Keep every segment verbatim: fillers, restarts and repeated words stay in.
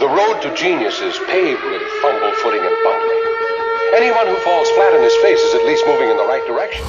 The road to genius is paved with fumble, footing, and bumbling. Anyone who falls flat on his face is at least moving in the right direction.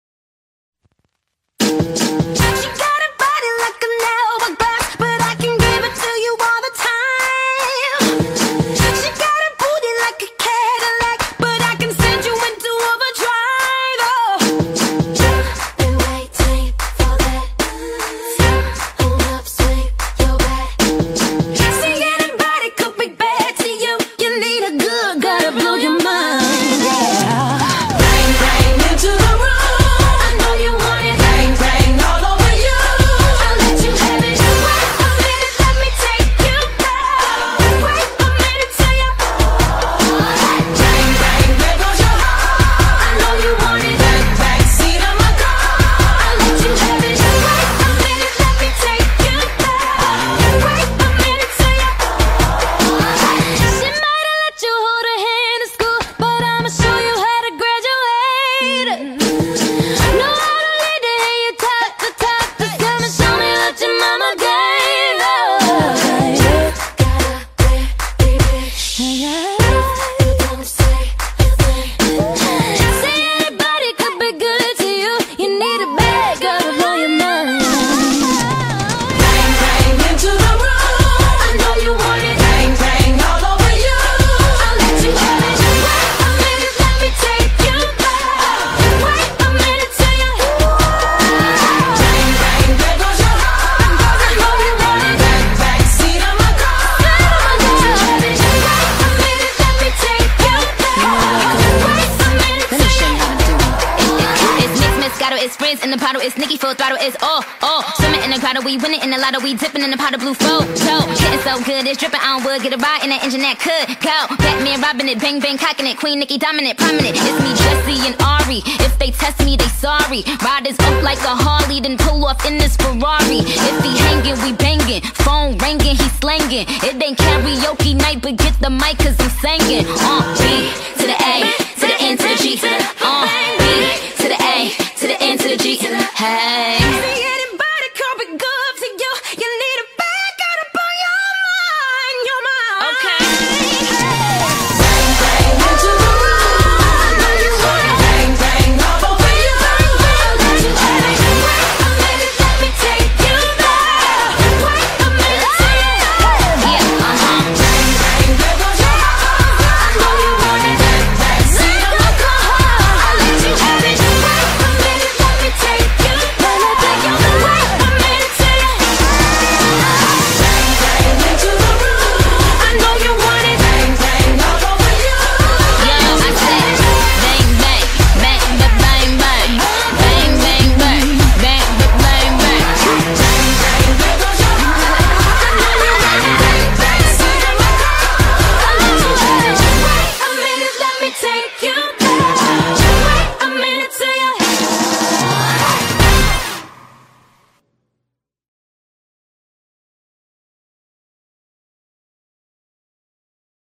It's friends in the bottle, it's Nikki full throttle, it's all, all. Swimming in the grotto, we winning in the lotto, we dipping in the pot of blue flow. So, getting so good, it's dripping on wood, get a ride in that engine that could go. Batman robbing it, bang bang cocking it, Queen Nikki dominant, prominent. It's me, Jesse and Ari. If they test me, they sorry. Riders up like a Harley, then pull off in this Ferrari. If he hanging, we banging. Phone ringing, he slanging. It ain't karaoke night, but get the mic, cause I'm singing. Uh, B to the A, to the N to the G. Uh, B to the A, to the N to the G. Hey.